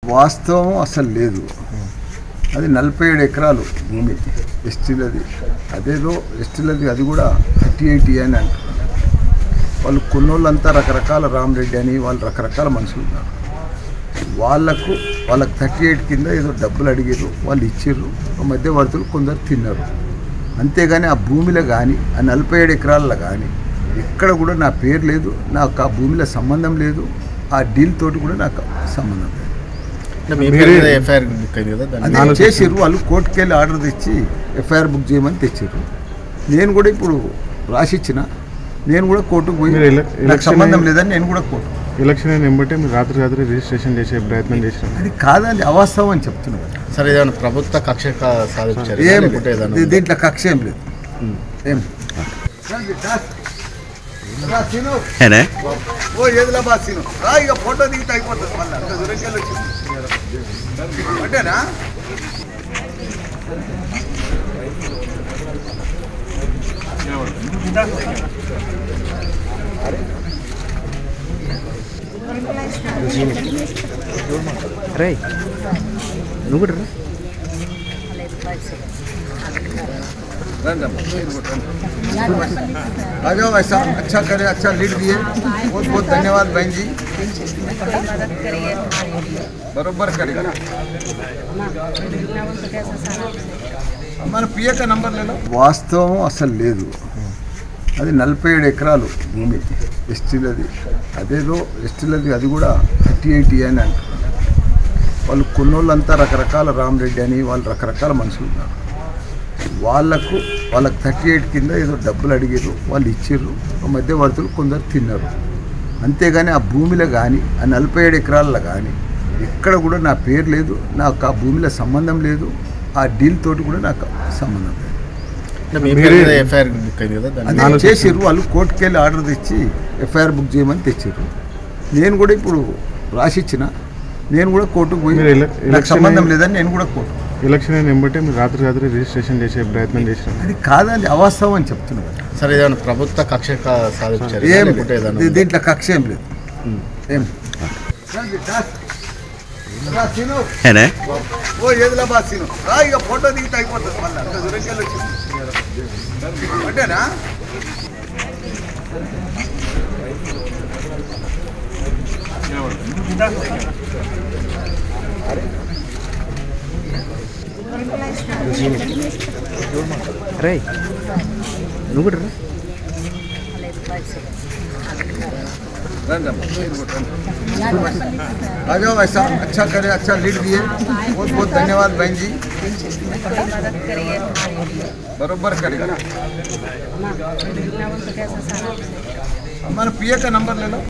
వాస్తవం అసలు లేదు. అది 47 ఎకరాలు భూమి ఎస్టీలది. అదేదో ఎస్టీలది, అది కూడా 38 అని అంటారు. వాళ్ళు కొన్నోళ్ళంతా రకరకాల రామరెడ్డి అని వాళ్ళు రకరకాల మనుషులు ఉన్నారు. వాళ్ళకు 38 కింద ఏదో డబ్బులు అడిగారు, వాళ్ళు ఇచ్చారు. మధ్యవర్తులు కొందరు తిన్నారు. అంతేగాని ఆ భూమిలో కానీ ఆ 47 ఎకరాలలో కానీ ఎక్కడ కూడా నా పేరు లేదు, నాకు ఆ భూమిలో సంబంధం లేదు, ఆ డీల్ తోటి కూడా నాకు సంబంధం లేదు. అది చేసారు వాళ్ళు, కోర్టుకి వెళ్ళి ఆర్డర్ తెచ్చి ఎఫ్ఐఆర్ బుక్ చేయమని తెచ్చారు. నేను కూడా ఇప్పుడు రాసిచ్చిన, నేను కూడా కోర్టుకు పోయి నాకు సంబంధం లేదని నేను కూడా కోర్టు. ఎలక్షన్ అయిన వెంబటే మీరు రాత్రి రిజిస్ట్రేషన్ చేసే ప్రయత్నం చేశారు. అది కాదండి, అవాస్తవం అని చెప్తున్నారు. సరే, ఏదైనా ప్రభుత్వ కక్ష సాధించారు? దీంట్లో కక్ష ఏం లేదు. ఏం ఏదిలాబాద్ సీను ఇక ఫోటో దిగితే అయిపోతుంది. మళ్ళీ అంత దూరంకెళ్ళి వచ్చింది అంటేనా? రే నువ్వు కూడా आ जाओ, ऐसा अच्छा करे, अच्छा लीड दिए, बहुत बहुत धन्यवाद बहन जी, बरोबर करेगा। మన పిఏక నంబర్ లేదు. వాస్తవం అసలు లేదు. అది 47 ఎకరాలు భూమి ఎస్టీలది. అదేదో ఎస్టీలది, అది కూడా 38 అని అంటారు. వాళ్ళు కొన్నోళ్ళంతా రకరకాల రామరెడ్డి అని వాళ్ళు రకరకాల మనుషులు ఉన్నారు. వాళ్ళకు 38 కింద ఏదో డబ్బులు అడిగారు, వాళ్ళు ఇచ్చారు. మధ్యవర్తులు కొందరు తిన్నారు. అంతేగాని ఆ భూమిలో కానీ ఆ 47 ఎకరాలలో కానీ ఎక్కడ కూడా నా పేరు లేదు, నాకు ఆ భూమిలో సంబంధం లేదు, ఆ డీల్ తోటి కూడా నాకు సంబంధం లేదు. అది చేసారు వాళ్ళు, కోర్టుకి వెళ్ళి ఆర్డర్ తెచ్చి ఎఫ్ఐఆర్ బుక్ చేయమని తెచ్చారు. నేను కూడా ఇప్పుడు రాసిచ్చిన, నేను కూడా కోర్టుకు పోయి నాకు సంబంధం లేదని నేను కూడా కోర్టు. ఎలక్షన్ అయిన వెంబటే మీరు రాత్రి రిజిస్ట్రేషన్ చేసే ప్రయత్నం చేశారు. అది కాదండి, అవాస్తవం అని చెప్తున్నారు. సరే, ఏదైనా ప్రభుత్వ కక్ష సాధించారు? దీంట్లో కక్ష ఏం లేదు. ఏం ఏదిలాబాద్ సీను ఇక ఫోటో దిగితే అయిపోతుంది. మళ్ళీ అంత దూరంకెళ్ళి వచ్చింది అంటేనా? రే నువ్వు కూడా आ जाओ, ऐसा अच्छा करे, अच्छा लीड दिए, बहुत बहुत धन्यवाद बहन जी, बरोबर करेगा। మన పిఏక నంబర్ లేదు.